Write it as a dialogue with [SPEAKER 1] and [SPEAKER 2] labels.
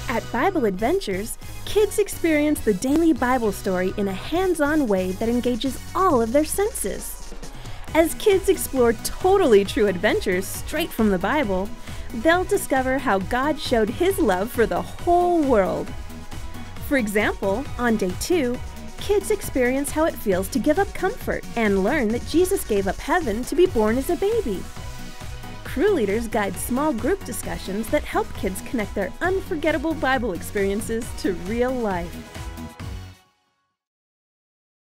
[SPEAKER 1] At Bible Adventures, kids experience the daily Bible story in a hands-on way that engages all of their senses. As kids explore totally true adventures straight from the Bible, they'll discover how God showed His love for the whole world. For example, on day 2, kids experience how it feels to give up comfort and learn that Jesus gave up heaven to be born as a baby. Crew leaders guide small group discussions that help kids connect their unforgettable Bible experiences to real life.